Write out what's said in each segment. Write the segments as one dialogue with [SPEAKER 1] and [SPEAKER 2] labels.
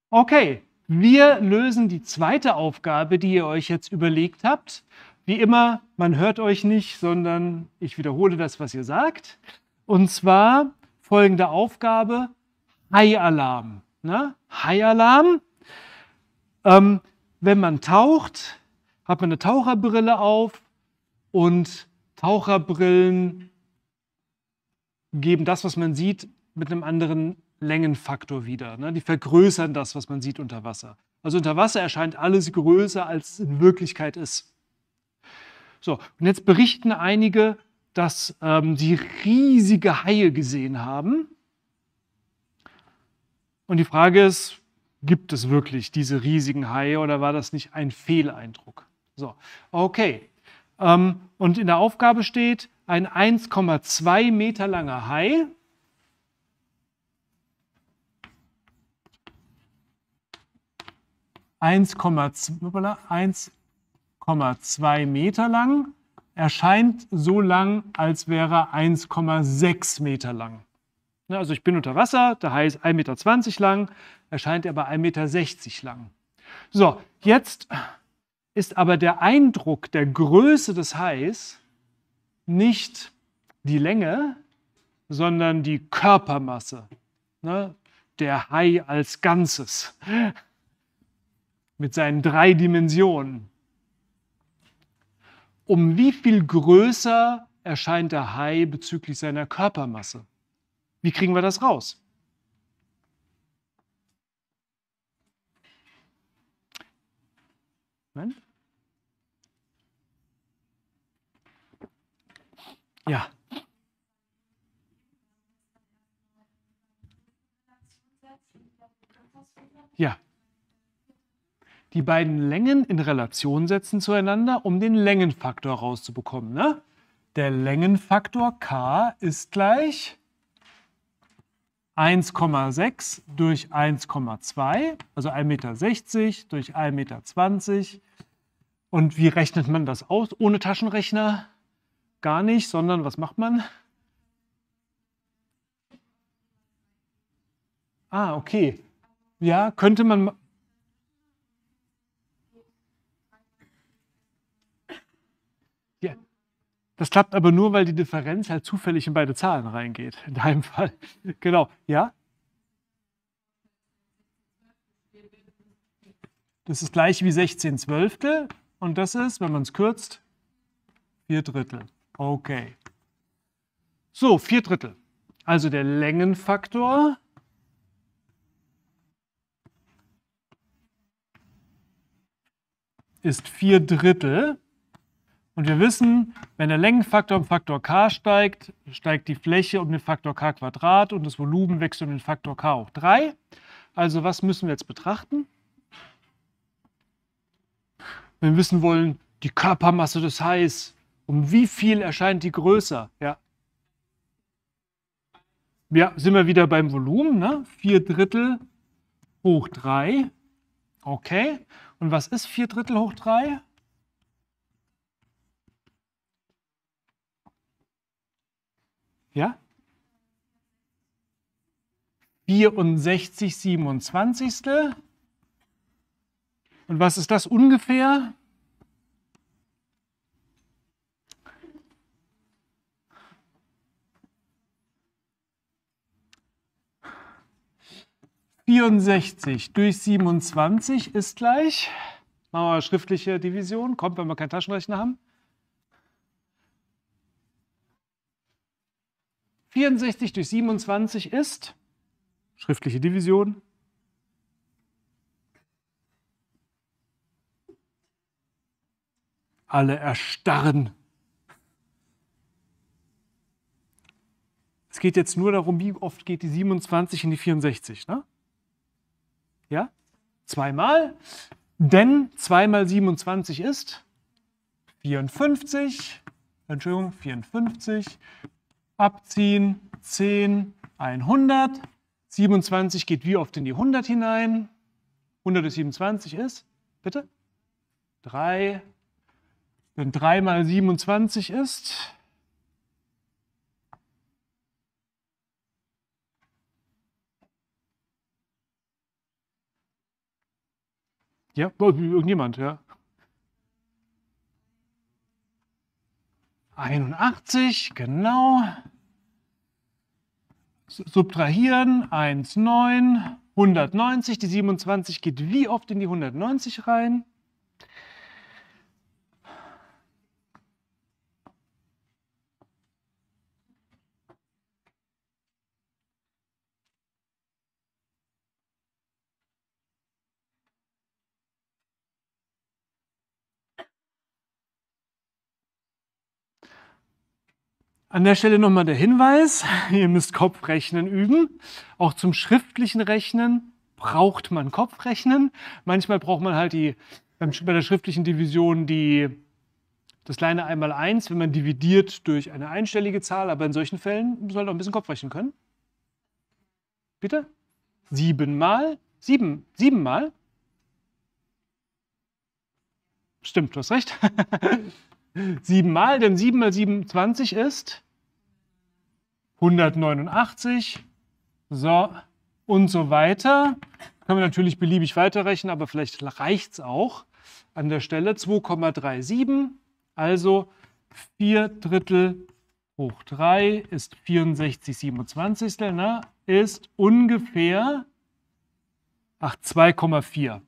[SPEAKER 1] Okay, wir lösen die zweite Aufgabe, die ihr euch jetzt überlegt habt. Wie immer, man hört euch nicht, sondern ich wiederhole das, was ihr sagt. Und zwar folgende Aufgabe: Haialarm. Ne? Haialarm. Wenn man taucht, hat man eine Taucherbrille auf und Taucherbrillen geben das, was man sieht, mit einem anderen Längenfaktor wieder. Ne? Die vergrößern das, was man sieht unter Wasser. Also unter Wasser erscheint alles größer, als es in Wirklichkeit ist. So, und jetzt berichten einige, dass sie riesige Haie gesehen haben. Und die Frage ist, gibt es wirklich diese riesigen Haie oder war das nicht ein Fehleindruck? So, okay. Und in der Aufgabe steht, ein 1,2 Meter langer Hai (1,2 Meter lang) erscheint so lang, als wäre er 1,6 Meter lang. Also ich bin unter Wasser, der Hai ist 1,20 Meter lang, erscheint aber 1,60 Meter lang. So, jetzt ist aber der Eindruck der Größe des Hais nicht die Länge, sondern die Körpermasse. Ne? Der Hai als Ganzes mit seinen 3 Dimensionen. Um wie viel größer erscheint der Hai bezüglich seiner Körpermasse? Wie kriegen wir das raus? Moment. Ja. Ja. Die beiden Längen in Relation setzen zueinander, um den Längenfaktor rauszubekommen. Ne? Der Längenfaktor K ist gleich 1,6 durch 1,2, also 1,60 Meter durch 1,20 Meter. Und wie rechnet man das aus ohne Taschenrechner? Gar nicht, sondern was macht man? Ah, okay. Ja, könnte man... Ja. Das klappt aber nur, weil die Differenz halt zufällig in beide Zahlen reingeht. In deinem Fall. Genau. Ja? Das ist gleich wie 16/12. Und das ist, wenn man es kürzt, 4/3. Okay. So, 4/3. Also der Längenfaktor ist 4/3. Und wir wissen, wenn der Längenfaktor um Faktor k steigt, steigt die Fläche um den Faktor k² und das Volumen wächst um den Faktor k hoch 3. Also was müssen wir jetzt betrachten? Wenn wir wissen wollen, die Körpermasse des Hais, um wie viel erscheint die größer? Ja, ja, sind wir wieder beim Volumen, ne? 4/3 hoch 3. Okay. Und was ist 4/3 hoch 3? Ja? 64/27. Und was ist das ungefähr? (64 durch 27) ist gleich, machen wir mal schriftliche Division, kommt, wenn wir keinen Taschenrechner haben. 64 durch 27 ist, schriftliche Division, alle erstarren. Es geht jetzt nur darum, wie oft geht die 27 in die 64, ne? Ja? 2-mal, denn 2 mal 27 ist 54, Entschuldigung, 54, abziehen, 10, 100. 27 geht wie oft in die 100 hinein? 100 durch 27 ist, bitte? 3. Denn 3 mal 27 ist? Ja, irgendjemand, ja. 81, genau. Subtrahieren, 1,9, 190. Die 27 geht wie oft in die 190 rein? An der Stelle nochmal der Hinweis, ihr müsst Kopfrechnen üben. Auch zum schriftlichen Rechnen braucht man Kopfrechnen. Manchmal braucht man halt bei der schriftlichen Division das kleine Einmaleins, wenn man dividiert durch eine einstellige Zahl. Aber in solchen Fällen muss man halt auch ein bisschen Kopfrechnen können. Bitte? 7 mal? 7 mal? Stimmt, du hast recht. 7 mal, denn 7 mal 27 ist 189. So, und so weiter. Können wir natürlich beliebig weiterrechnen, aber vielleicht reicht es auch an der Stelle. 2,37, also 4/3 hoch 3 ist 64/27, ne? Ist ungefähr 2,4.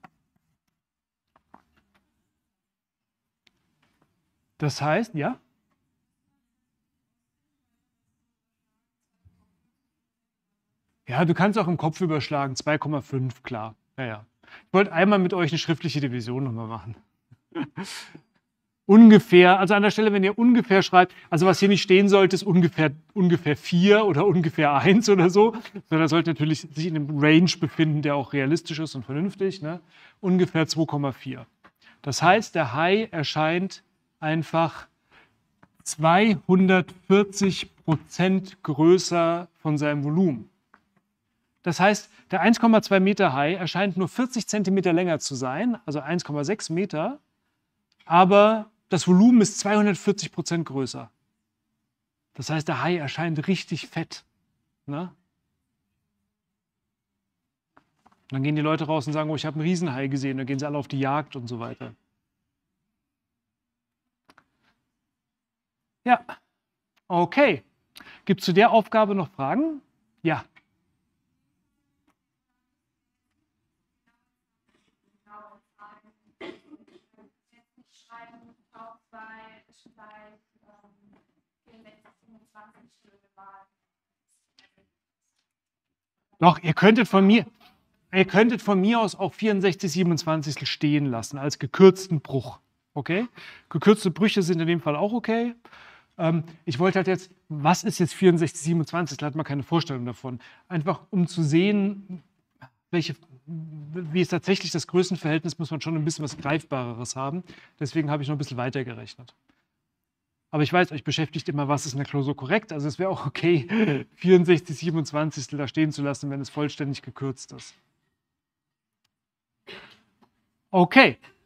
[SPEAKER 1] Das heißt, ja? Ja, du kannst auch im Kopf überschlagen, 2,5, klar. Ja, ja. Ich wollte einmal mit euch eine schriftliche Division nochmal machen. Ungefähr, also an der Stelle, wenn ihr ungefähr schreibt, also was hier nicht stehen sollte, ist ungefähr 4 oder ungefähr 1 oder so, sondern sollte natürlich sich in einem Range befinden, der auch realistisch ist und vernünftig, ne? Ungefähr 2,4. Das heißt, der Hai erscheint einfach 240% größer von seinem Volumen. Das heißt, der 1,2 Meter Hai erscheint nur 40 Zentimeter länger zu sein, also 1,6 Meter, aber das Volumen ist 240% größer. Das heißt, der Hai erscheint richtig fett. Ne? Dann gehen die Leute raus und sagen, oh, ich habe einen Riesenhai gesehen, dann gehen sie alle auf die Jagd und so weiter. Ja, okay. Gibt es zu der Aufgabe noch Fragen? Ja. Doch, ihr könntet von mir aus auch 64/27 stehen lassen, als gekürzten Bruch. Okay? Gekürzte Brüche sind in dem Fall auch okay. Ich wollte halt jetzt, was ist jetzt 64/27? Da hat man keine Vorstellung davon. Einfach um zu sehen, wie ist tatsächlich das Größenverhältnis, muss man schon ein bisschen was Greifbareres haben. Deswegen habe ich noch ein bisschen weiter gerechnet. Aber ich weiß, euch beschäftigt immer, was ist in der Klausur korrekt. Also es wäre auch okay, 64/27 da stehen zu lassen, wenn es vollständig gekürzt ist. Okay.